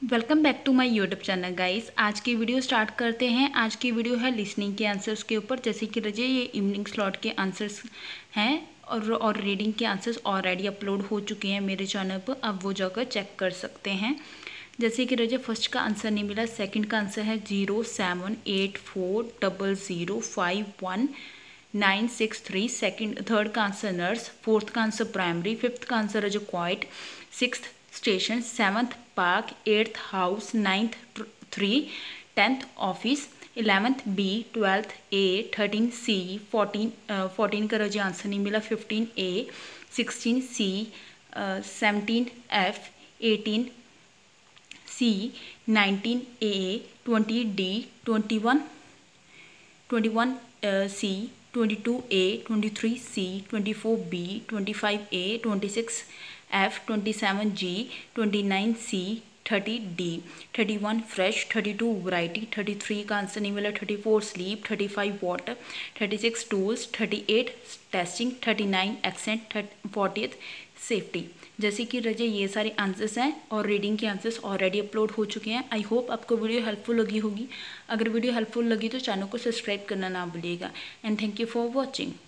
Welcome back to my YouTube channel guys. आज की video start करते हैं। आज की वीडियो है लिसनिंग के आंसर्स के ऊपर। जैसे कि रजे ये इवनिंग स्लॉट के आंसर्स हैं और रीडिंग के आंसर्स ऑलरेडी अपलोड हो चुके हैं मेरे चैनल पर, अब वो जाकर चेक कर सकते हैं। जैसे कि रजे फर्स्ट का आंसर नहीं मिला, सेकंड का आंसर है 07840005196 सेकंड। थर्ड का आंसर नर्स, फोर्थ का आंसर प्राइमरी, फिफ्थ का आंसर है जो quite, sixth station, seventh park, eighth house, ninth tree, tenth office, 11th B, 12th A, 13 C, 14 का रजे आंसर नहीं मिला, 15 A, 16 C, 17 F, 18 C, 19 A, 20 D, 21 C, 22 A, 23 C, 24 B, 25 A, 26 F, 27 G, 29 C, 30 D, 31 fresh, 32 variety, 33 का answer नहीं मिला, 34 sleep, 35 water, 36 tools, 38 testing, 39 accent, 40th safety. जैसे कि रजे ये सारे आंसर्स हैं और रीडिंग के आंसर्स ऑलरेडी अपलोड हो चुके हैं। आई होप आपको वीडियो हेल्पफुल लगी होगी। अगर वीडियो हेल्पफुल लगी तो चैनल को सब्सक्राइब करना ना भूलिएगा। And thank you for watching.